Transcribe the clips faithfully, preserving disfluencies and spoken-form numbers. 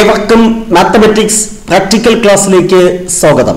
ഏവർക്കും mathematics practical ക്ലാസ്സിലേക്ക് സ്വാഗതം.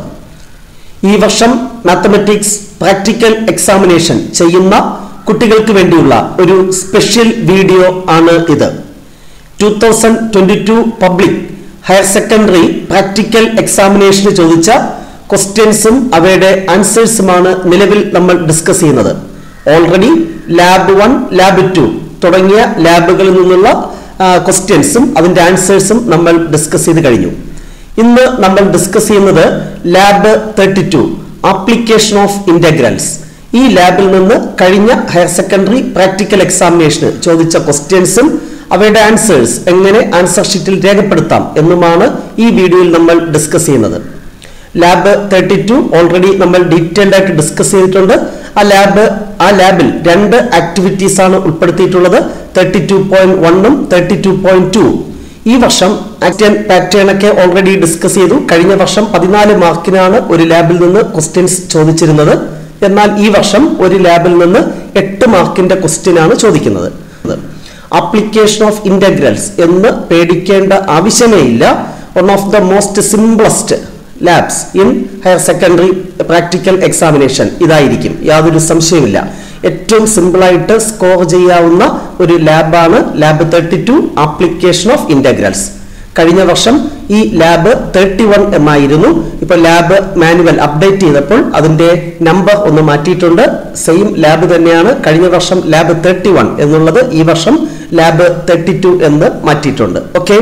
ഈ വർഷം മാത്തമാറ്റിക്സ് പ്രാക്ടിക്കൽ എക്സാമിനേഷൻ ചെയ്യുന്ന കുട്ടികൾക്ക് വേണ്ടിയുള്ള ഒരു സ്പെഷ്യൽ വീഡിയോ ആണ് ഇത്. Two thousand twenty two public higher secondary practical എക്സാമിനേഷന് ചോദിച്ച ക്വസ്റ്റ്യൻസും അവയുടെ ആൻസേഴ്സുമാണ് നിലവിൽ നമ്മൾ ഡിസ്കസ് ചെയ്യുന്നത്. Already lab one lab two തുടങ്ങിയ ലാബുകളിൽ നിന്നുള്ള ക്വസ്റ്റ്യൻസും അതിന്റെ ആൻസേഴ്സും നമ്മൾ ഡിസ്കസ് ചെയ്ത് കഴിഞ്ഞു. ഇന്ന് നമ്മൾ ഡിസ്കസ് ചെയ്യുന്നത് lab thirty two application of integrals. ഈ ലാബിൽ നിന്ന് കഴിഞ്ഞ ഹയർ സെക്കൻഡറി പ്രാക്ടിക്കൽ എക്സാമിനേഷന് ചോദിച്ച ക്വസ്റ്റ്യൻസും അവയുടെ ആൻസേഴ്സ് എങ്ങനെ ആൻസർ ഷീറ്റിൽ രേഖപ്പെടുത്താം എന്നുമാണ് ഈ വീഡിയോയിൽ നമ്മൾ ഡിസ്കസ് ചെയ്യുന്നത്. ലാബ് തേർട്ടി ടു ഓൾറെഡി നമ്മൾ ഡീറ്റെയിൽഡ് ആയിട്ട് ഡിസ്കസ് ചെയ്തിട്ടുണ്ട്. ആ ലാബ് ആ ലാബിൽ രണ്ട് ആക്ടിവിറ്റീസ് ആണ് ഉൾപ്പെടുത്തിയിട്ടുള്ളത്, തേർട്ടി ടു പോയിന്റ് വണ്ണും തേർട്ടി ടു പോയിന്റ് ടു. ഈ വർഷം ആക്ടൻ പാറ്റേൺ ഒക്കെ ഓൾറെഡി ഡിസ്കസ് ചെയ്തു. കഴിഞ്ഞ വർഷം പതിനാല് മാർക്കിനാണ് ഒരു ലാബിൽ നിന്ന് ക്വസ്റ്റ്യൻസ് ചോദിച്ചിരുന്നത്. എന്നാൽ ഈ വർഷം ഒരു ലാബിൽ നിന്ന് എട്ട് മാർക്കിന്റെ ക്വസ്റ്റ്യൻ ആണ് ചോദിക്കുന്നത്. ആപ്ലിക്കേഷൻ ഓഫ് ഇന്റഗ്രൽസ് എന്ന് പേടിക്കേണ്ട ആവശ്യമേ ഇല്ല. One of the most simplest labs in higher secondary practical examination ഇതായിരിക്കും, യാതൊരു സംശയമില്ല. ഏറ്റവും സിമ്പിളായിട്ട് സ്കോർ ചെയ്യാവുന്ന ഒരു ലാബാണ് lab thirty two application of integrals. കഴിഞ്ഞ വർഷം ഈ ലാബ് തേർട്ടി വൺ എന്നായിരുന്നു. ഇപ്പൊ ലാബ് മാനുവൽ അപ്ഡേറ്റ് ചെയ്തപ്പോൾ അതിന്റെ നമ്പർ ഒന്ന് മാറ്റിയിട്ടുണ്ട്. സെയിം ലാബ് തന്നെയാണ്. കഴിഞ്ഞ വർഷം ലാബ് തേർട്ടി വൺ എന്നുള്ളത് ഈ വർഷം ലാബ് തേർട്ടി ടു എന്ന് മാറ്റിയിട്ടുണ്ട്. ഓക്കെ,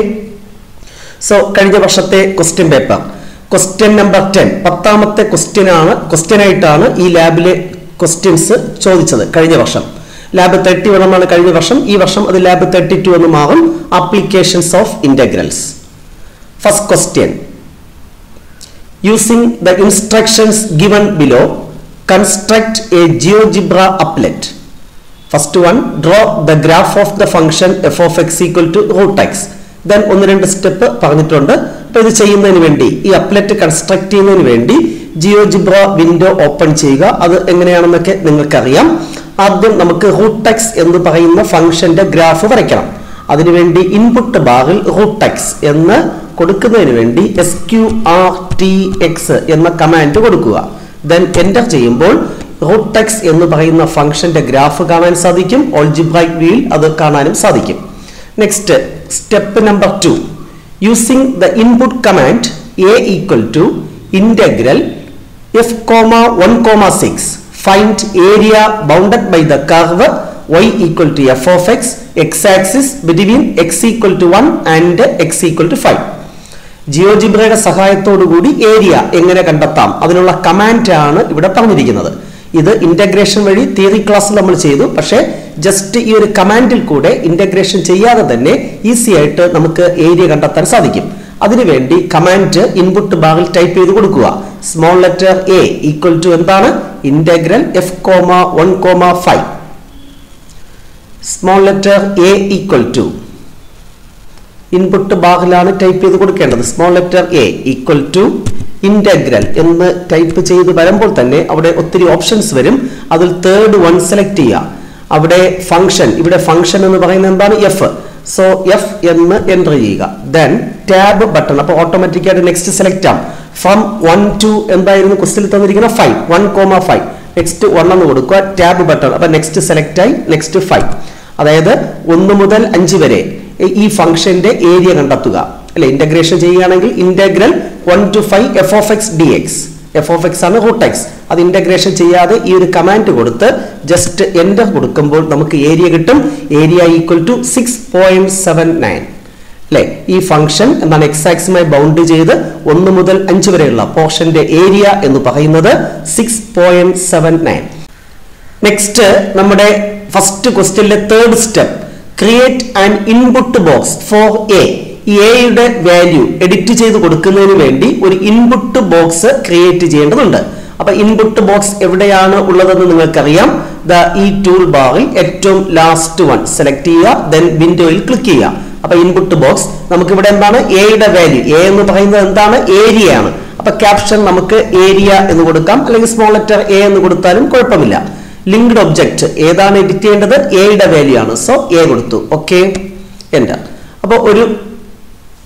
സോ കഴിഞ്ഞ വർഷത്തെ question paper question number ten, പത്താമത്തെ ക്വസ്റ്റ്യൻ ആണ് ക്വസ്റ്റ്യൻ ആയിട്ടാണ് ഈ ലാബിലെ ക്വസ്റ്റ്യൻസ് ചോദിച്ചത്. കഴിഞ്ഞ വർഷം ലാബ് തേർട്ടി വൺ ആണ് കഴിഞ്ഞ വർഷം. ഈ വർഷം അത് ലാബ് തേർട്ടി ടു എന്ന് മാറും. Applications of integrals. First question, using the instructions given below construct a GeoGebra applet. First one, draw the graph of the function f of x equal to root x. Then ഒന്ന് രണ്ട് step പറഞ്ഞിട്ടുണ്ട്. അപ്പൊ ഇത് ചെയ്യുന്നതിന് വേണ്ടി, ഈ applet construct ചെയ്യുന്നതിന് വേണ്ടി ജിയോജിബ്ര വിൻഡോ ഓപ്പൺ ചെയ്യുക. അത് എങ്ങനെയാണെന്നൊക്കെ നിങ്ങൾക്കറിയാം. ആദ്യം നമുക്ക് റൂട്ട് എക്സ് എന്ന് പറയുന്ന ഫംഗ്ഷന്റെ ഗ്രാഫ് വരയ്ക്കണം. അതിനുവേണ്ടി ഇൻപുട്ട് ബാറിൽ റൂട്ട് എക്സ് എന്ന് കൊടുക്കുന്നതിന് വേണ്ടി s q r t x എന്ന കമാൻഡ് കൊടുക്കുക. ദെൻ എന്റർ ചെയ്യുമ്പോൾ റൂട്ട് എക്സ് എന്ന് പറയുന്ന ഫംഗ്ഷന്റെ ഗ്രാഫ് കാണാൻ സാധിക്കും. ഓൾജിബ്രൈക് വ്യൂയിൽ അത് കാണാനും സാധിക്കും. Next step number two, using the input command a equal to integral f comma one comma six, find area bounded by the curve y equal to f of x, x-axis between x equal to one and x equal to five. ജിയോജിബ്രയുടെ സഹായത്തോടു കൂടി area എങ്ങനെ കണ്ടെത്താം, അതിനുള്ള command ആണ് ഇവിടെ പറഞ്ഞിരിക്കുന്നത്. ഇത് ഇന്റഗ്രേഷൻ വഴി തിയറി ക്ലാസ്സിൽ നമ്മൾ ചെയ്തു. പക്ഷേ ജസ്റ്റ് ഈ ഒരു കമാൻഡിൽ കൂടെ ഇന്റഗ്രേഷൻ ചെയ്യാതെ തന്നെ ഈസി ആയിട്ട് നമുക്ക് ഏരിയ കണ്ടെത്താൻ സാധിക്കും. അതിനുവേണ്ടി കമാൻഡ് ഇൻപുട്ട് ബാറിൽ ടൈപ്പ് ചെയ്ത് കൊടുക്കുക. Small letter a equal to എന്താണ്, integral f comma one comma five. Small letter a equal to input ബാറിലാണ് ടൈപ്പ് ചെയ്ത് കൊടുക്കേണ്ടത്. Small letter a equal to integral എന്ന് ടൈപ്പ് ചെയ്ത് വരുമ്പോൾ തന്നെ അവിടെ ഒത്തിരി ഓപ്ഷൻസ് വരും. അതിൽ തേർഡ് വൺ സെലക്ട് ചെയ്യുക. അവിടെ ഫംഗ്ഷൻ, ഇവിടെ ഫംഗ്ഷൻ എന്ന് പറയുന്നത് എന്താണ്, എഫ്. സോ എഫ് എന്ന് എൻ്റർ ചെയ്യുക. ദെൻ ടാബ് ബട്ടൺ, അപ്പോൾ ഓട്ടോമാറ്റിക് ആയിട്ട് നെക്സ്റ്റ് സെലക്ട് ആവും. ഫ്രം വൺ ടു എന്തായിരുന്നു ക്വസ്റ്റിൽ തന്നിരിക്കുന്ന five, one comma five. Next one എന്ന് കൊടുക്കുക, ടാബ് ബട്ടൺ. അപ്പൊ നെക്സ്റ്റ് സെലക്ട് ആയി, നെക്സ്റ്റ് ഫൈവ്. അതായത് ഒന്ന് മുതൽ അഞ്ച് വരെ ഈ ഫംഗ്ഷന്റെ ഏരിയ കണ്ടെത്തുക അല്ലെ. ഇന്റഗ്രേഷൻ ചെയ്യുകയാണെങ്കിൽ integral one to five f of x d x. F of x ആണ് റൂട്ട് എക്സ്. അത് ഇന്റഗ്രേഷൻ ചെയ്യാതെ ഈ ഒരു കമാൻഡ് കൊടുത്ത് ജസ്റ്റ് എന്റർ കൊടുക്കുമ്പോൾ നമുക്ക് ഏരിയ കിട്ടും. Area equal to six point seven nine അല്ലെ. ഈ ഫംഗ്ഷൻ എന്താണ്, എക്സ് ആക്സുമായി ബൗണ്ട് ചെയ്ത് ഒന്ന് മുതൽ അഞ്ച് വരെയുള്ള പോർഷന്റെ ഏരിയ എന്ന് പറയുന്നത് six point seven nine. Next നമ്മുടെ ഫസ്റ്റ് ക്വസ്റ്റ്യനിലെ third step, create an input box for a. എയുടെ വാല്യൂ എഡിറ്റ് ചെയ്ത് കൊടുക്കുന്നതിന് വേണ്ടി ഒരു ഇൻപുട്ട് ബോക്സ് ക്രിയേറ്റ് ചെയ്യേണ്ടതുണ്ട്. അപ്പൊ ഇൻപുട്ട് ബോക്സ് എവിടെയാണ് ഉള്ളതെന്ന് നിങ്ങൾക്കറിയാം. ദ ഈ ടൂൾ ബാറിൽ ഏറ്റവും ലാസ്റ്റ് വൺ സെലക്ട് ചെയ്യുക. ദെൻ വിൻഡോയിൽ ക്ലിക്ക് ചെയ്യുക. അപ്പൊ ഇൻപുട്ട് ബോക്സ് നമുക്ക് ഇവിടെ എന്താണ്, എയുടെ വാല്യൂ. എ എന്ന് പറയുന്നത് എന്താണ്, ഏരിയ ആണ്. അപ്പൊ ക്യാപ്ഷൻ നമുക്ക് ഏരിയ എന്ന് കൊടുക്കാം, അല്ലെങ്കിൽ സ്മോൾ ലെറ്റർ എ എന്ന് കൊടുത്താലും കുഴപ്പമില്ല. ലിങ്ക്ഡ് ഒബ്ജക്റ്റ് ഏതാണ് എഡിറ്റ് ചെയ്യേണ്ടത്, എയുടെ വാല്യൂ ആണ്. സോ എ കൊടുത്തു. Okay, enter. അപ്പോൾ ഒരു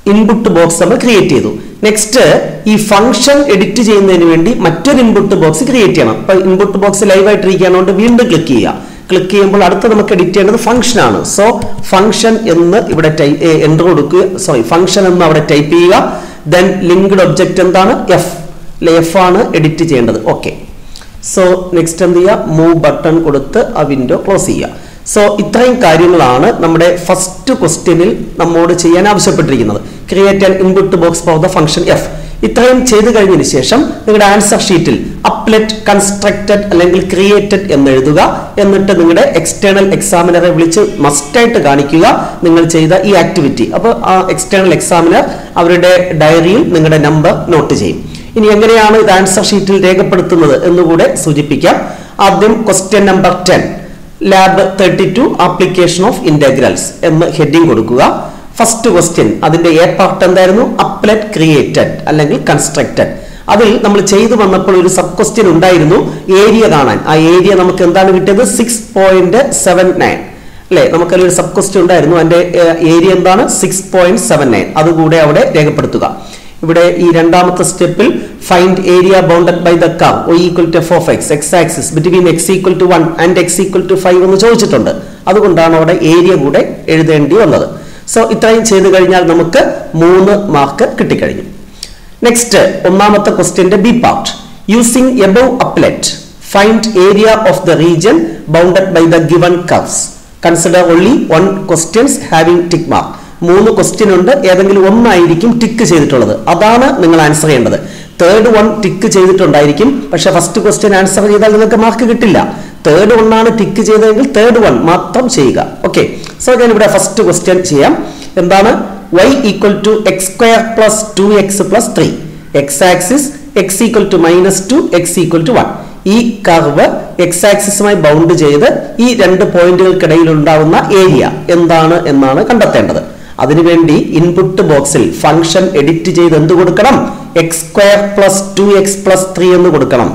ഇൻപുട്ട് ബോക്സ് നമ്മൾ ക്രിയേറ്റ് ചെയ്തു. നെക്സ്റ്റ് ഈ ഫംഗ്ഷൻ എഡിറ്റ് ചെയ്യുന്നതിന് വേണ്ടി മറ്റൊരു ഇൻപുട്ട് ബോക്സ് ക്രിയേറ്റ് ചെയ്യണം. അപ്പൊ ഇൻപുട്ട് ബോക്സ് ലൈവ് ആയിട്ടിരിക്കുകയാണോണ്ട് വീണ്ടും ക്ലിക്ക് ചെയ്യുക. ക്ലിക്ക് ചെയ്യുമ്പോൾ അടുത്ത നമുക്ക് എഡിറ്റ് ചെയ്യേണ്ടത് ഫംഗ്ഷൻ ആണ്. സോ ഫംഗ്ഷൻ എന്ന് ഇവിടെ എൻ്റർ കൊടുക്കുക, സോറി ഫംഗ്ഷൻ എന്ന് അവിടെ ടൈപ്പ് ചെയ്യുക. ദെൻ ലിങ്ക്ഡ് ഒബ്ജക്റ്റ് എന്താണ്? എഫ്. എഫ് ആണ് എഡിറ്റ് ചെയ്യേണ്ടത്. ഓക്കെ. സോ നെക്സ്റ്റ് എന്ത് ചെയ്യുക? മൂവ് ബട്ടൺ കൊടുത്ത് ആ വിൻഡോ ക്ലോസ് ചെയ്യുക. സോ ഇത്രയും കാര്യങ്ങളാണ് നമ്മുടെ ഫസ്റ്റ് ക്വസ്റ്റ്യനിൽ നമ്മോട് ചെയ്യാൻ ആവശ്യപ്പെട്ടിരിക്കുന്നത്. Create an input box for the function f. ഇത്രയും ചെയ്തു കഴിഞ്ഞതിന് ശേഷം നിങ്ങളുടെ ആൻസർ ഷീറ്റിൽ അപ്ലെറ്റ് കൺസ്ട്രക്റ്റഡ് അല്ലെങ്കിൽ ക്രിയേറ്റഡ് എന്ന് എഴുതുക. എന്നിട്ട് നിങ്ങളുടെ എക്സ്റ്റേണൽ എക്സാമിനറെ വിളിച്ച് മസ്റ്റായിട്ട് കാണിക്കുക നിങ്ങൾ ചെയ്ത ഈ ആക്ടിവിറ്റി. അപ്പോൾ ആ എക്സ്റ്റേണൽ എക്സാമിനർ അവരുടെ ഡയറിയിൽ നിങ്ങളുടെ നമ്പർ നോട്ട് ചെയ്യും. ഇനി എങ്ങനെയാണ് ഇത് ആൻസർ ഷീറ്റിൽ രേഖപ്പെടുത്തുന്നത് എന്നുകൂടെ സൂചിപ്പിക്കാം. ആദ്യം question number ten, lab thirty two application of integrals എന്ന് ഹെഡിങ് കൊടുക്കുക. ഫസ്റ്റ് ക്വസ്റ്റ്യൻ അതിന്റെ എ പാർട്ട് എന്തായിരുന്നു? അപ്ലെറ്റ് ക്രിയേറ്റഡ് അല്ലെങ്കിൽ കൺസ്ട്രക്റ്റഡ്. അതിൽ നമ്മൾ ചെയ്തു വന്നപ്പോൾ ഒരു സബ് ക്വസ്റ്റ്യൻ ഉണ്ടായിരുന്നു, ഏരിയ കാണാൻ. ആ ഏരിയ നമുക്ക് എന്താണ് കിട്ടിയത്? സിക്സ് പോയിന്റ് സെവൻ നയൻ അല്ലെ? നമുക്കതിൽ ഒരു സബ് ക്വസ്റ്റ്യൻ ഉണ്ടായിരുന്നു, അതിന്റെ ഏരിയ എന്താണ്? Six point seven nine. അതുകൂടെ അവിടെ രേഖപ്പെടുത്തുക. ഇവിടെ ഈ രണ്ടാമത്തെ സ്റ്റെപ്പിൽ find area bounded by the curve y equal to f of x, x axis between x equal to one and x equal to five എന്ന് ചോദിച്ചിട്ടുണ്ട്. അതുകൊണ്ടാണ് അവിടെ ഏരിയ കൂടെ എഴുതേണ്ടി വന്നത്. സോ ഇത്രയും ചെയ്തു കഴിഞ്ഞാൽ നമുക്ക് മൂന്ന് മാർക്ക് കിട്ടിക്കഴിഞ്ഞു. നെക്സ്റ്റ് ഒന്നാമത്തെ ക്വസ്റ്റ്യന്റെ b part, using above applet find area of the region bounded by the given curves. Consider only one questions having tick mark. മൂന്ന് ക്വസ്റ്റ്യൻ ഉണ്ട്, ഏതെങ്കിലും ഒന്നായിരിക്കും ടിക്ക് ചെയ്തിട്ടുള്ളത്, അതാണ് നിങ്ങൾ ആൻസർ ചെയ്യേണ്ടത്. തേർഡ് വൺ ടിക്ക് ചെയ്തിട്ടുണ്ടായിരിക്കും, പക്ഷെ ഫസ്റ്റ് ക്വസ്റ്റ്യൻ ആൻസർ ചെയ്താൽ നിങ്ങൾക്ക് മാർക്ക് കിട്ടില്ല. തേർഡ് വൺ ആണ് ടിക്ക് ചെയ്തതെങ്കിൽ തേർഡ് വൺ മാത്രം ചെയ്യുക. ഓക്കെ. സോ ഞാൻ ഇവിടെ ഫസ്റ്റ് ക്വസ്റ്റ്യൻ ചെയ്യാം. എന്താണ്? y equal to x square plus two x plus three, x axis x equal to minus two, x equal to one. ഈ കർവ് എക്സ് ആക്സിസുമായി ബൗണ്ട് ചെയ്ത് ഈ രണ്ട് പോയിന്റുകൾക്കിടയിൽ ഉണ്ടാവുന്ന ഏരിയ എന്താണ് എന്നാണ് കണ്ടെത്തേണ്ടത്. അതിനുവേണ്ടി ഇൻപുട്ട് ബോക്സിൽ ഫംഗ്ഷൻ എഡിറ്റ് ചെയ്ത് എന്ത് കൊടുക്കണം? X square plus two x plus three എന്ന് കൊടുക്കണം.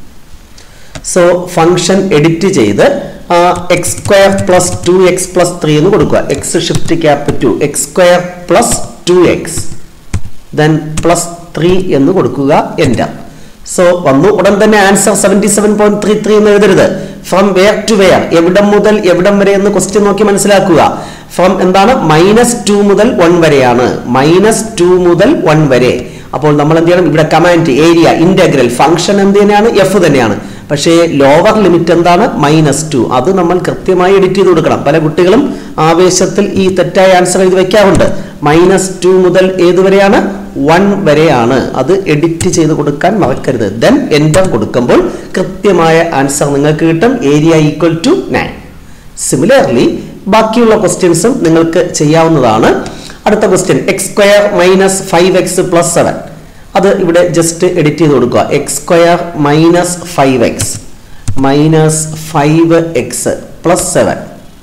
സോ ഫംഗ്ഷൻ എഡിറ്റ് ചെയ്ത് x square plus two x plus three എന്ന് കൊടുക്കുക. X shift cap two, x square plus two x then plus three എന്ന് കൊടുക്കുക. എന്റർ. സോ വന്നു. ഉടൻ തന്നെ answer seventy seven point three three എന്ന് എഴുതരുത്. ഫ്രം വെയർ ടു വെയർ, എവിടം മുതൽ എവിടം വരെ എന്ന് ക്വസ്റ്റ്യൻ നോക്കി മനസ്സിലാക്കുക. ഫ്രം എന്താണ്? മൈനസ് ടു മുതൽ വൺ വരെയാണ്. മൈനസ് ടു മുതൽ വൺ വരെ. അപ്പോൾ നമ്മൾ എന്ത് ചെയ്യണം? ഇവിടെ കമാൻഡ് ഏരിയ ഇന്റഗ്രൽ ഫംഗ്ഷൻ എന്ത് തന്നെയാണ്? എഫ് തന്നെയാണ്. പക്ഷേ ലോവർ ലിമിറ്റ് എന്താണ്? Minus two. അത് നമ്മൾ കൃത്യമായി എഡിറ്റ് ചെയ്ത് കൊടുക്കണം. പല കുട്ടികളും ആവേശത്തിൽ ഈ തെറ്റായ ആൻസർ എഴുതി വെക്കാറുണ്ട്. മൈനസ് ടു മുതൽ ഏതുവരെയാണ്? വൺ വരെയാണ്. അത് എഡിറ്റ് ചെയ്ത് കൊടുക്കാൻ മറക്കരുത്. ദെൻ എന്റർ കൊടുക്കുമ്പോൾ കൃത്യമായ ആൻസർ നിങ്ങൾക്ക് കിട്ടും. Area equal to nine. Similarly ബാക്കിയുള്ള ക്വസ്റ്റ്യൻസും നിങ്ങൾക്ക് ചെയ്യാവുന്നതാണ്. അടുത്ത question, x square minus five x plus seven. അത് ഇവിടെ ജസ്റ്റ് എഡിറ്റ് ചെയ്ത് കൊടുക്കുക. X square minus five x minus five x plus seven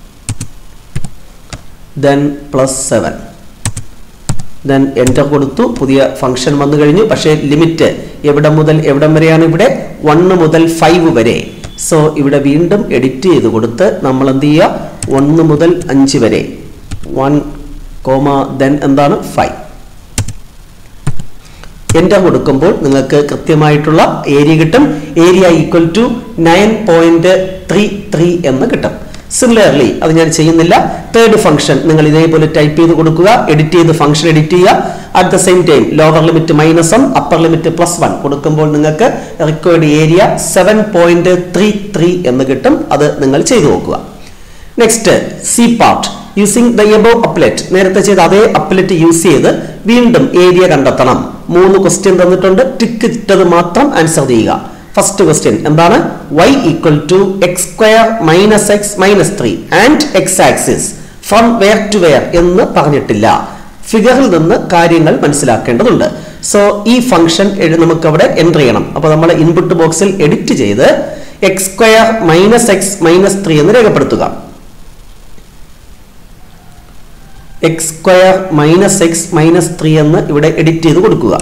then plus seven then enter കൊടുത്തു. പുതിയ ഫംഗ്ഷൻ വന്നു കഴിഞ്ഞു. പക്ഷേ ലിമിറ്റ് എവിടെ മുതൽ എവിടം വരെയാണ്? ഇവിടെ വണ്ണ് മുതൽ ഫൈവ് വരെ. സോ ഇവിടെ വീണ്ടും എഡിറ്റ് ചെയ്ത് കൊടുത്ത് നമ്മൾ എന്ത് ചെയ്യുക? ഒന്ന് മുതൽ അഞ്ച് വരെ, വൺ കോമ ദെൻ എന്താണ്? ഫൈവ്. എൻ്റർ കൊടുക്കുമ്പോൾ നിങ്ങൾക്ക് കൃത്യമായിട്ടുള്ള ഏരിയ കിട്ടും. Area equal to nine point three three എന്ന് കിട്ടും. സിമിലർലി അത് ഞാൻ ചെയ്യുന്നില്ല. തേർഡ് ഫംഗ്ഷൻ നിങ്ങൾ ഇതേപോലെ ടൈപ്പ് ചെയ്ത് കൊടുക്കുക. എഡിറ്റ് ചെയ്ത് ഫംഗ്ഷൻ എഡിറ്റ് ചെയ്യുക. At the same time lower limit minus one, upper limit plus one കൊടുക്കുമ്പോൾ നിങ്ങൾക്ക് required area seven point three three എന്ന് കിട്ടും. അത് നിങ്ങൾ ചെയ്തു നോക്കുക. Next c part, using the above applet. നേരത്തെ ചെയ്ത അതേ അപ്ലെറ്റ് യൂസ് ചെയ്ത് വീണ്ടും ഏരിയ കണ്ടെത്തണം. മൂന്ന് ക്വസ്റ്റ്യൻ തന്നിട്ടുണ്ട്. ടിക്ക് ഇട്ടത് മാത്രം ആൻസർ ചെയ്യുക. ഫസ്റ്റ് ക്വസ്റ്റ്യൻ എന്താണ്? y equal to x square minus x minus three and x axis from where to where എന്ന് പറഞ്ഞിട്ടില്ല. ഫിഗറിൽ നിന്ന് കാര്യങ്ങൾ മനസ്സിലാക്കേണ്ടതുണ്ട്. സോ ഈ ഫംഗ്ഷൻ നമുക്ക് അവിടെ എൻ്റർ ചെയ്യണം. അപ്പോൾ നമ്മൾ ഇൻപുട്ട് ബോക്സിൽ എഡിറ്റ് ചെയ്ത് x square minus x minus three എന്ന് രേഖപ്പെടുത്തുക. X square minus x minus three എന്ന് ഇവിടെ എഡിറ്റ് ചെയ്ത് കൊടുക്കുക.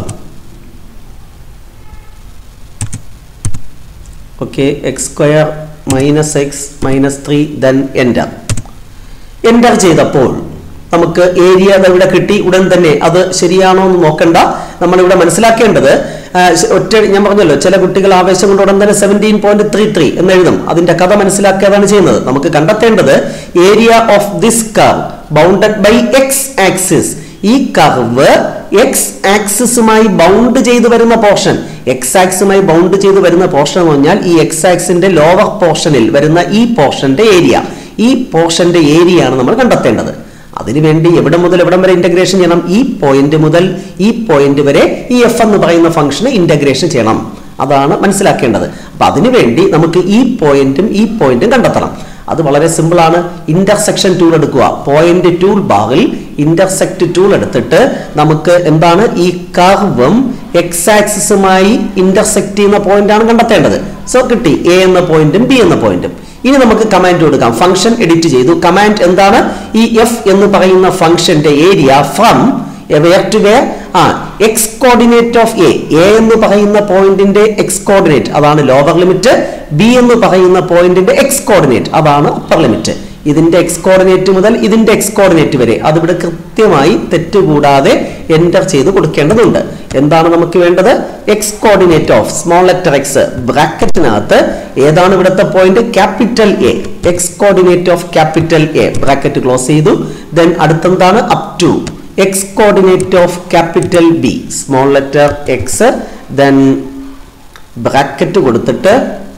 Okay. X square minus x minus three then enter. Enter ചെയ്തപ്പോൾ നമുക്ക് ഏരിയ ഇവിടെ കിട്ടി. ഉടൻ തന്നെ അത് ശരിയാണോ എന്ന് നോക്കണ്ട. നമ്മളിവിടെ മനസ്സിലാക്കേണ്ടത് ഒറ്റ ഞാൻ പറഞ്ഞല്ലോ, ചില കുട്ടികൾ ആവേശം കൊണ്ട് ഉടൻ തന്നെ സെവൻറ്റീൻ പോയിന്റ് ത്രീ ത്രീ എന്ന് എഴുതും. അതിന്റെ കഥ മനസ്സിലാക്കിയതാണ് ചെയ്യുന്നത്. നമുക്ക് കണ്ടെത്തേണ്ടത് area of this curve bounded by x axis. ഈ കർവ് എക്സ് ആക്സിസുമായി ബൗണ്ട് ചെയ്ത് വരുന്ന പോർഷൻ, എക്സ് ആക്സുമായി ബൗണ്ട് ചെയ്ത് വരുന്ന പോർഷൻ എന്ന് പറഞ്ഞാൽ ഈ എക്സ് ആക്സിന്റെ ലോവർ പോർഷനിൽ വരുന്ന ഈ പോർഷന്റെ ഏരിയ, ഈ പോർഷന്റെ ഏരിയ ആണ് നമ്മൾ കണ്ടെത്തേണ്ടത്. അതിനുവേണ്ടി എവിടെ മുതൽ എവിടം വരെ ഇന്റഗ്രേഷൻ ചെയ്യണം? ഈ പോയിന്റ് മുതൽ ഈ പോയിന്റ് വരെ ഈ എഫ് എന്ന് പറയുന്ന ഫംഗ്ഷന് ഇന്റഗ്രേഷൻ ചെയ്യണം. അതാണ് മനസ്സിലാക്കേണ്ടത്. അപ്പൊ അതിനുവേണ്ടി നമുക്ക് ഈ പോയിന്റും ഈ പോയിന്റും കണ്ടെത്തണം. അത് വളരെ സിമ്പിൾ ആണ്. ഇന്റർസെക്ഷൻ ടൂൾ എടുക്കുക. പോയിന്റ് ടൂൾ ബാറിൽ ഇന്റർസെക്ട് ടൂൾ എടുത്തിട്ട് നമുക്ക് എന്താണ് ഈ കർവും എക്സ് ആക്സിസുമായി ഇന്റർസെക്ട് ചെയ്യുന്ന പോയിന്റ് ആണ് കണ്ടെത്തേണ്ടത്. സോ കിട്ടി എ എന്ന പോയിന്റും ബി എന്ന പോയിന്റും. ഇനി നമുക്ക് കമാൻഡ് കൊടുക്കാം. ഫംഗ്ഷൻ എഡിറ്റ് ചെയ്തു. കമാൻഡ് എന്താണ്? ഈ എഫ് എന്ന് പറയുന്ന ഫംഗ്ഷന്റെ area from where to where? ആ x coordinate of a. A എന്ന് പറയുന്ന പോയിന്റിന്റെ എക്സ് കോർഡിനേറ്റ് അതാണ് ലോവർ ലിമിറ്റ്. ബി എന്ന് പറയുന്ന പോയിന്റിന്റെ എക്സ് കോർഡിനേറ്റ് അതാണ് അപ്പർ ലിമിറ്റ്. ഇതിന്റെ എക്സ് കോർഡിനേറ്റ് മുതൽ ഇതിന്റെ എക്സ് കോർഡിനേറ്റ് വരെ അതിവിടെ കൃത്യമായി തെറ്റുകൂടാതെ എൻ്റർ ചെയ്ത് കൊടുക്കേണ്ടതുണ്ട്. എന്താണ് നമുക്ക് വേണ്ടത്? X coordinate of small letter x ബ്രാക്കറ്റിനകത്ത് ഏതാണ് ഇവിടുത്തെ point? Capital a. X coordinate of capital a bracket close ചെയ്തു. ദെൻ അടുത്തെന്താണ്? Up to x coordinate of capital b small letter x. Then bracket കൊടുത്തിട്ട്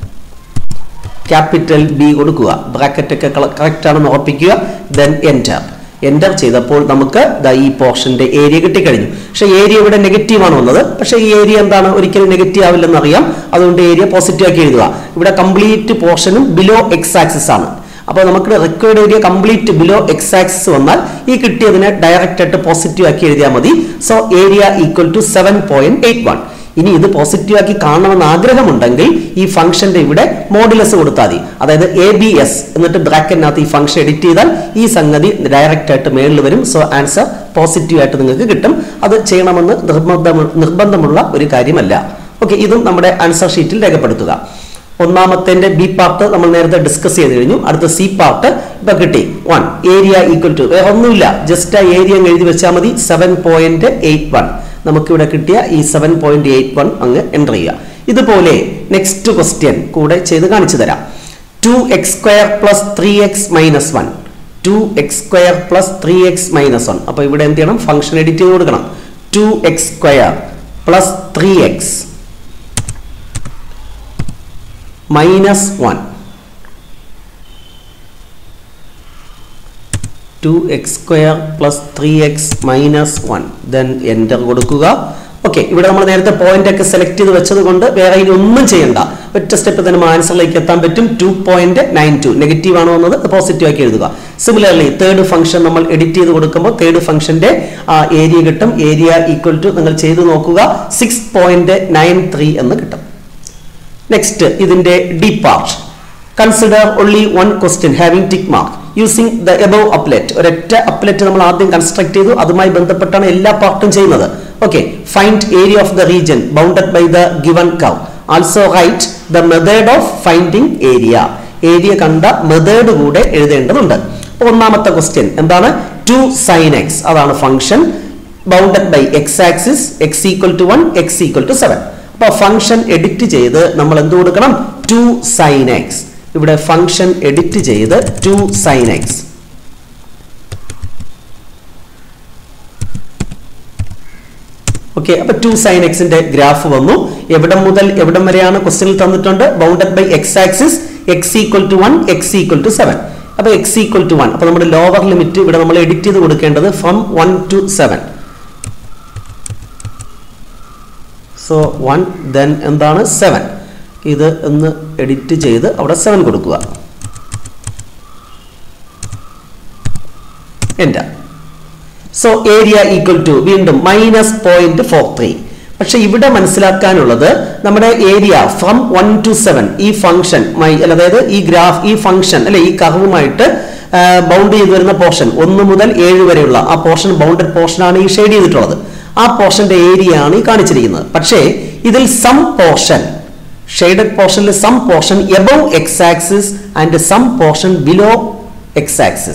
ക്യാപിറ്റൽ ബി കൊടുക്കുക. Bracket ഒക്കെ correct ആണെന്ന് ഉറപ്പിക്കുക. Then enter. എൻ്റർ ചെയ്തപ്പോൾ നമുക്ക് ഈ പോർഷന്റെ ഏരിയ കിട്ടിക്കഴിഞ്ഞു. പക്ഷേ ഏരിയ ഇവിടെ നെഗറ്റീവ് ആണ് വന്നത്. പക്ഷേ ഈ ഏരിയ എന്താണ്? ഒരിക്കലും നെഗറ്റീവ് ആവില്ലെന്ന് അറിയാം. അതുകൊണ്ട് ഏരിയ പോസിറ്റീവ് ആക്കി എഴുതുക. ഇവിടെ കംപ്ലീറ്റ് പോർഷനും ബിലോ എക്സ് ആക്സിസ് ആണ്. അപ്പോൾ നമുക്ക് required area complete below x axis വന്നാൽ ഈ കിട്ടിയതിനെ ഡയറക്റ്റ് ആയിട്ട് പോസിറ്റീവ് ആക്കി എഴുതിയാൽ മതി. So area equal to seven point eight one. ഇനി ഇത് പോസിറ്റീവ് ആക്കി കാണണമെന്ന് ആഗ്രഹമുണ്ടെങ്കിൽ ഈ ഫംഗ്ഷന്റെ ഇവിടെ മോഡുലസ് കൊടുത്താൽ മതി. അതായത് എ ബി എസ് എന്നിട്ട് ബ്രാക്കറ്റിനകത്ത് ഈ ഫംഗ്ഷൻ എഡിറ്റ് ചെയ്താൽ ഈ സംഗതി ഡയറക്റ്റ് ആയിട്ട് മേളിൽ വരും. സോ ആൻസർ പോസിറ്റീവ് ആയിട്ട് നിങ്ങൾക്ക് കിട്ടും. അത് ചെയ്യണമെന്ന് നിർബന്ധം നിർബന്ധമുള്ള ഒരു കാര്യമല്ല. ഓക്കെ, ഇതും നമ്മുടെ ആൻസർ ഷീറ്റിൽ രേഖപ്പെടുത്തുക. ഒന്നാമത്തെ ബി പാർട്ട് നമ്മൾ നേരത്തെ ഡിസ്കസ് ചെയ്ത് കഴിഞ്ഞു. അടുത്ത സി പാർട്ട് ഇപ്പൊ കിട്ടി. വൺ ഏരിയ ഈക്വൽ ടു വേറെ ഒന്നുമില്ല, ജസ്റ്റ് ആ ഏരിയ എഴുതി വെച്ചാൽ മതി. സെവൻ പോയിന്റ് എയ്റ്റ് വൺ നമുക്കിവിടെ കിട്ടിയ ഈ സെവൻ പോയിന്റ് എയ്റ്റ് വൺ അങ്ങ് എൻ്റർ ചെയ്യുക. ഇതുപോലെ നെക്സ്റ്റ് ക്വസ്റ്റ്യൻ കൂടെ ചെയ്ത് കാണിച്ചു തരാം. Two x square plus three x minus one. Two x square plus three x minus one. അപ്പൊ ഇവിടെ എന്ത് ചെയ്യണം? ഫംഗ്ഷൻ എഡിറ്റ് ചെയ്ത് കൊടുക്കണം. Two x square plus three x minus one. Two x square plus three x minus one. Then enter കൊടുക്കുക. Okay, ഇവിടെ നമ്മൾ നേരത്തെ പോയിന്റ് ഒക്കെ സെലക്ട് ചെയ്ത് വെച്ചത് കൊണ്ട് വേറെ ഇതൊന്നും ചെയ്യണ്ട. ഒറ്റ സ്റ്റെപ്പ് തന്നെ ആൻസറിലേക്ക് എത്താൻ പറ്റും. Two point nine two negative ആണ് വന്നത്, പോസിറ്റീവ് ആക്കി എഴുതുക. സിമിലർലി തേർഡ് ഫംഗ്ഷൻ നമ്മൾ എഡിറ്റ് ചെയ്ത് കൊടുക്കുമ്പോൾ തേർഡ് ഫംഗ്ഷന്റെ ഏരിയ കിട്ടും. ഏരിയ ഈക്വൽ ടു നിങ്ങൾ ചെയ്ത് നോക്കുക, സിക്സ് പോയിന്റ് നയൻ ത്രീ എന്ന് കിട്ടും. നെക്സ്റ്റ് ഇതിന്റെ d part. Consider only one question having tick mark using the above applet. ഒരൊറ്റ അപ്ലെറ്റ് നമ്മൾ ആദ്യം കൺസ്ട്രക്ട് ചെയ്തു. അതുമായി ബന്ധപ്പെട്ടാണ് എല്ലാ പാർട്ടും ചെയ്യുന്നത്. Okay, find area of the region bounded by the given curve. Also write the method of finding area. Area കണ്ട മെത്തേഡ് കൂടെ എഴുതേണ്ടതുണ്ട്. ഒന്നാമത്തെ ക്വസ്റ്റ്യൻ എന്താണ്? ടു സൈൻ എക്സ് അതാണ് function. Bounded by x axis x equal to one x equal to seven. അപ്പൊ function edit ചെയ്ത് നമ്മൾ എന്ത് കൊടുക്കണം? Two sine x. ഇവിടെ ഫംഗ്ഷൻ എഡിറ്റ് ചെയ്ത് ടു സൈൻ എക്സ്. ഓക്കെ, അപ്പൊ ടു സൈൻ എക്സിന്റെ ഗ്രാഫ് വന്നു. എവിടം മുതൽ എവിടം വരെയാണ് ക്വസ്റ്റ്യനിൽ തന്നിട്ടുണ്ട്? Bounded by x axis x equal to one x equal to seven. അപ്പൊ എക്സ് ഈക്വൽ ടു വൺ. അപ്പൊ നമ്മുടെ ലോവർ ലിമിറ്റ് ഇവിടെ നമ്മൾ എഡിറ്റ് ചെയ്ത് കൊടുക്കേണ്ടത് from one to seven. So one then എന്താണ്? സെവൻ. ഇത് ഒന്ന് എഡിറ്റ് ചെയ്ത് അവിടെ സെവൻ കൊടുക്കുക. Enter. So area equal to വീണ്ടും മൈനസ് പോയിന്റ് ഫോർ ത്രീ. പക്ഷെ ഇവിടെ മനസ്സിലാക്കാനുള്ളത് നമ്മുടെ area from one to seven ഈ ഫംഗ്ഷൻ അതായത് ഈ ഗ്രാഫ് ഈ ഫംഗ്ഷൻ അല്ലെ ഈ കർവുമായിട്ട് ബൗണ്ട് ചെയ്ത് വരുന്ന പോർഷൻ ഒന്ന് മുതൽ ഏഴ് വരെയുള്ള ആ പോർഷൻ ബൗണ്ടഡ് പോർഷനാണ് ഈ ഷെയ്ഡ് ചെയ്തിട്ടുള്ളത്. ആ പോർഷന്റെ ഏരിയ ആണ് ഈ കാണിച്ചിരിക്കുന്നത്. പക്ഷേ ഇതിൽ സം പോർഷൻ ഷെയ്ഡഡ് പോർഷനിൽ some portion above x axis and some portion below x axis.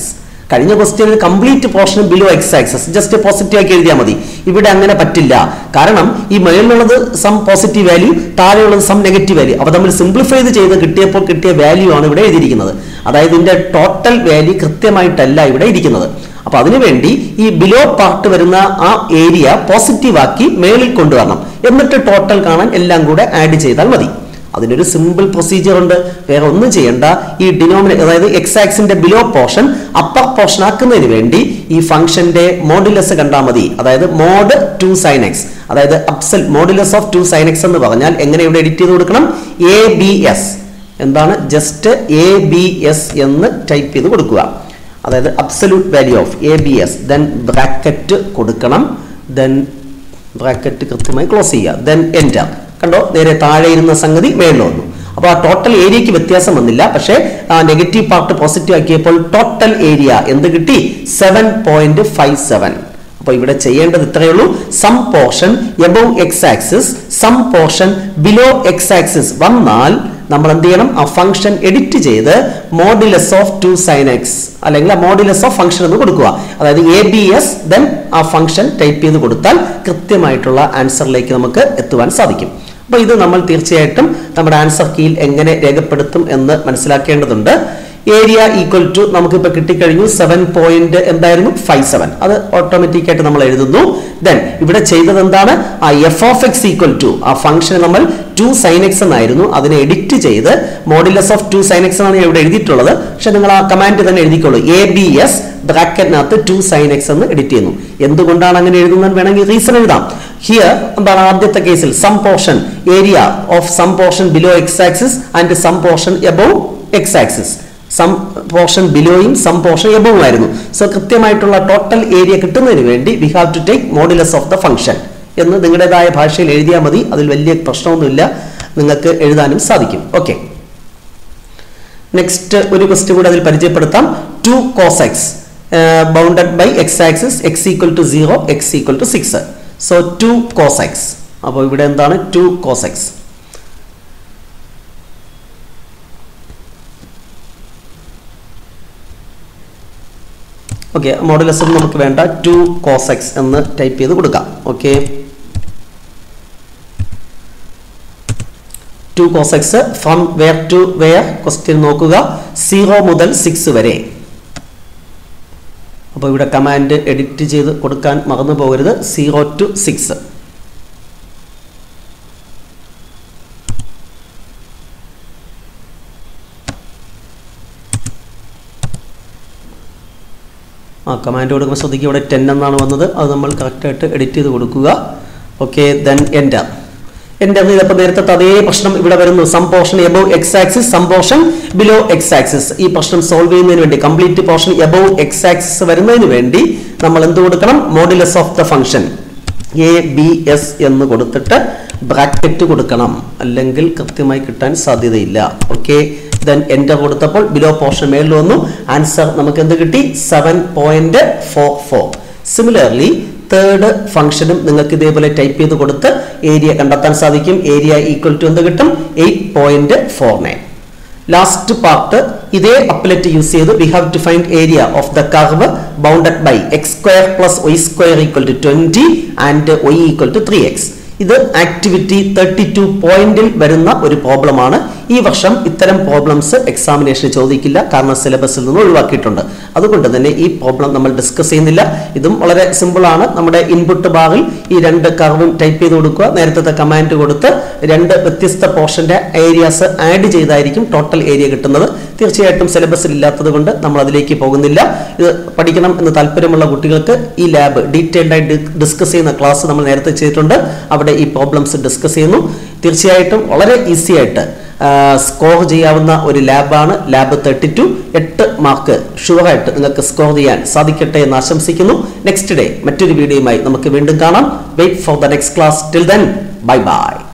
കഴിഞ്ഞ ക്വസ്റ്റ്യനിൽ complete portion below x axis just positive ആക്കി എഴുതിയാൽ മതി. ഇവിടെ അങ്ങനെ പറ്റില്ല. കാരണം ഈ മേളിലുള്ളത് സം പോസിറ്റീവ് വാല്യൂ, താഴെയുള്ളത് സം നെഗറ്റീവ് വാല്യൂ. അപ്പോൾ നമ്മൾ സിംപ്ലിഫൈ ചെയ്ത് കിട്ടിയപ്പോൾ കിട്ടിയ വാല്യൂ ആണ് ഇവിടെ എഴുതിയിരിക്കുന്നത്. അതായത് ഇതിന്റെ ടോട്ടൽ വാല്യൂ കൃത്യമായിട്ടല്ല ഇവിടെ ഇരിക്കുന്നത്. അപ്പൊ അതിനുവേണ്ടി ഈ ബിലോ പാർട്ട് വരുന്ന ആ ഏരിയ പോസിറ്റീവ് ആക്കി മേളിൽ കൊണ്ടുവരണം. എന്നിട്ട് ടോട്ടൽ കാണാൻ എല്ലാം കൂടെ ആഡ് ചെയ്താൽ മതി. അതിനൊരു സിമ്പിൾ പ്രൊസീജിയർ ഉണ്ട്. വേറെ ഒന്നും ചെയ്യേണ്ട. ഈ ഡിനോമിനേറ്റർ അതായത് എക്സ് ആക്സിന്റെ ബിലോ പോർഷൻ അപ്പർ പോർഷൻ ആക്കുന്നതിന് വേണ്ടി ഈ ഫംഗ്ഷന്റെ മോഡുലസ് കണ്ടാൽ മതി. അതായത് മോഡ് ടു സൈൻ എക്സ്, അതായത് അബ്സൽ modulus of two sine x എന്ന് പറഞ്ഞാൽ എങ്ങനെ ഇവിടെ എഡിറ്റ് ചെയ്ത് കൊടുക്കണം? എ ബി എസ് എന്താണ്? ജസ്റ്റ് എ ബി എസ് എന്ന് ടൈപ്പ് ചെയ്ത് കൊടുക്കുക. അതായത് absolute value of A B S, then bracket കൊടുക്കണം, ദെൻ ബ്രാക്കറ്റ് കൃത്യമായി ക്ലോസ് ചെയ്യുക, ദെൻ എൻറ്റർ. കണ്ടോ, നേരെ താഴെ ഇരുന്ന സംഗതി മേളിൽ വന്നു. അപ്പോൾ ആ ടോട്ടൽ ഏരിയക്ക് വ്യത്യാസം വന്നില്ല. പക്ഷേ ആ നെഗറ്റീവ് പാർട്ട് പോസിറ്റീവ് ആക്കിയപ്പോൾ ടോട്ടൽ ഏരിയ എന്ത് കിട്ടി? Seven point five seven. അപ്പോൾ ഇവിടെ ചെയ്യേണ്ടത് ഇത്രയേ ഉള്ളൂ. Some portion above x axis, some portion below x axis വന്നാൽ നമ്മൾ എന്ത് ചെയ്യണം? ആ ഫംഗ്ഷൻ എഡിറ്റ് ചെയ്ത് modulus of two sine x അല്ലെങ്കിൽ മോഡുലസ് ഓഫ് ഫംഗ്ഷൻ എന്ന് കൊടുക്കുക. അതായത് എ ബി എസ് ദെൻ ആ ഫംഗ്ഷൻ ടൈപ്പ് ചെയ്ത് കൊടുത്താൽ കൃത്യമായിട്ടുള്ള ആൻസറിലേക്ക് നമുക്ക് എത്തുവാൻ സാധിക്കും. അപ്പൊ ഇത് നമ്മൾ തീർച്ചയായിട്ടും നമ്മുടെ ആൻസർ കീയിൽ എങ്ങനെ രേഖപ്പെടുത്തും എന്ന് മനസ്സിലാക്കേണ്ടതുണ്ട്. ഏരിയ ഈക്വൽ ടു നമുക്കിപ്പോ കിട്ടിക്കഴിഞ്ഞു സെവൻ പോയിന്റ് എന്തായിരുന്നു? Five seven. അത് ഓട്ടോമാറ്റിക് ആയിട്ട് നമ്മൾ എഴുതുന്നു. ദെൻ ഇവിടെ ചെയ്തത് എന്താണ്? ആ f of x equal to ആ ഫംഗ്ഷൻ നമ്മൾ ടു സൈൻ എക്സ് എന്നായിരുന്നു, അതിനെ എഡിറ്റ് ചെയ്ത് modulus of two sine x എന്നാണ് ഇവിടെ എഴുതിയിട്ടുള്ളത്. പക്ഷെ നിങ്ങൾ ആ കമാൻഡ് തന്നെ എഴുതിക്കോളൂ. എ ബി എസ് ബ്രാക്കറ്റിനകത്ത് ടു സൈൻ എക്സ് എന്ന് എഡിറ്റ് ചെയ്യുന്നു. എന്തുകൊണ്ടാണ് അങ്ങനെ എഴുതുന്നത് വേണമെങ്കിൽ റീസൺ എഴുതാം. ഹിയർ എന്താണ്? ആദ്യത്തെ കേസിൽ some portion area of some portion below x axis and some portion above x axis. Some portion ബിലോയും സം പോർഷൻ എബോവും ആയിരുന്നു. സോ കൃത്യമായിട്ടുള്ള ടോട്ടൽ ഏരിയ കിട്ടുന്നതിന് വേണ്ടി we have to take modulus of the function എന്ന് നിങ്ങളുടേതായ ഭാഷയിൽ എഴുതിയാൽ മതി. അതിൽ വലിയ പ്രശ്നമൊന്നുമില്ല, നിങ്ങൾക്ക് എഴുതാനും സാധിക്കും. ഓക്കെ, നെക്സ്റ്റ് ഒരു ക്വസ്റ്റ്യൻ കൂടെ അതിൽ പരിചയപ്പെടുത്താം. Two cos x bounded by x axis, x equal to zero, x equal to six. So two cos x. അപ്പോൾ ഇവിടെ എന്താണ്? Two cos x. Okay, modulus നമുക്ക് വേണ്ട. ടു കോസ് എക്സ് എന്ന് ടൈപ്പ് ചെയ്ത് കൊടുക്കാം. Okay, two cos x from where to where? Question നോക്കുക, zero മുതൽ സിക്സ് വരെ. അപ്പോൾ ഇവിടെ കമാൻഡ് എഡിറ്റ് ചെയ്ത് കൊടുക്കാൻ മറന്നു പോകരുത്. Zero to six. ആ കമാൻഡ് കൊടുക്കുമ്പോൾ ശ്രദ്ധിക്കുക, ഇവിടെ ടെൻ എന്നാണ് വന്നത്. അത് നമ്മൾ കറക്റ്റായിട്ട് എഡിറ്റ് ചെയ്ത് കൊടുക്കുക. Okay, then enter. എൻ്റർ ചെയ്തപ്പോൾ നേരത്തെ അതേ പ്രശ്നം ഇവിടെ വരുന്നു. Some portion above x axis, some portion below x axis. ഈ പ്രശ്നം സോൾവ് ചെയ്യുന്നതിന് വേണ്ടി, complete portion above x axis വരുന്നതിന് വേണ്ടി നമ്മൾ എന്ത് കൊടുക്കണം? Modulus of the function A B S എന്ന് കൊടുത്തിട്ട് ബ്രാക്കറ്റ് കൊടുക്കണം, അല്ലെങ്കിൽ കൃത്യമായി കിട്ടാൻ സാധ്യതയില്ല. ഓക്കെ, ദെൻ എൻ്റർ കൊടുത്തപ്പോൾ ബിലോ പോർഷൻ മേളിൽ വന്നു. ആൻസർ നമുക്ക് എന്ത് കിട്ടി? Seven point four four. Similarly third ഫംഗ്ഷനും നിങ്ങൾക്ക് ഇതേപോലെ ടൈപ്പ് ചെയ്ത് കൊടുത്ത് ഏരിയ കണ്ടെത്താൻ സാധിക്കും. ഏരിയ ഈക്വൽ ടു എന്ത് കിട്ടും? Eight point four nine. Last part ഇതേ അപ്ലറ്റ് യൂസ് ചെയ്ത് we have to find area of the curve bounded by x square plus y square equal to twenty and y equal to three x. ഇത് activity thirty two പോയിന്റിൽ വരുന്ന ഒരു പ്രോബ്ലമാണ്. ഈ വർഷം ഇത്തരം പ്രോബ്ലംസ് എക്സാമിനേഷൻ ചോദിക്കില്ല, കാരണം സിലബസിൽ നിന്ന് ഒഴിവാക്കിയിട്ടുണ്ട്. അതുകൊണ്ട് തന്നെ ഈ പ്രോബ്ലം നമ്മൾ ഡിസ്കസ് ചെയ്യുന്നില്ല. ഇതും വളരെ സിമ്പിൾ ആണ്. നമ്മുടെ ഇൻപുട്ട് ബാറിൽ ഈ രണ്ട് കർവും ടൈപ്പ് ചെയ്ത് കൊടുക്കുക. നേരത്തെ കമാൻഡ് കൊടുത്ത് രണ്ട് വ്യത്യസ്ത പോർഷന്റെ ഏരിയാസ് ആഡ് ചെയ്തായിരിക്കും ടോട്ടൽ ഏരിയ കിട്ടുന്നത്. തീർച്ചയായിട്ടും സിലബസിൽ ഇല്ലാത്തത് കൊണ്ട് നമ്മൾ അതിലേക്ക് പോകുന്നില്ല. ഇത് പഠിക്കണം എന്ന് താല്പര്യമുള്ള കുട്ടികൾക്ക് ഈ ലാബ് ഡീറ്റെയിൽഡ് ആയിട്ട് ഡിസ്കസ് ചെയ്യുന്ന ക്ലാസ് നമ്മൾ നേരത്തെ ചെയ്തിട്ടുണ്ട്. അവിടെ ഈ പ്രോബ്ലംസ് ഡിസ്കസ് ചെയ്യുന്നു. തീർച്ചയായിട്ടും വളരെ ഈസി ആയിട്ട് സ്കോർ ചെയ്യാവുന്ന ഒരു ലാബാണ് ലാബ് തേർട്ടി ടു. എട്ട് മാർക്ക് ഷുവറായിട്ട് നിങ്ങൾക്ക് സ്കോർ ചെയ്യാൻ സാധിക്കട്ടെ എന്ന് ആശംസിക്കുന്നു. നെക്സ്റ്റ് ഡേ മറ്റൊരു വീഡിയോയുമായി നമുക്ക് വീണ്ടും കാണാം. Wait for the next class. Till then, bye by.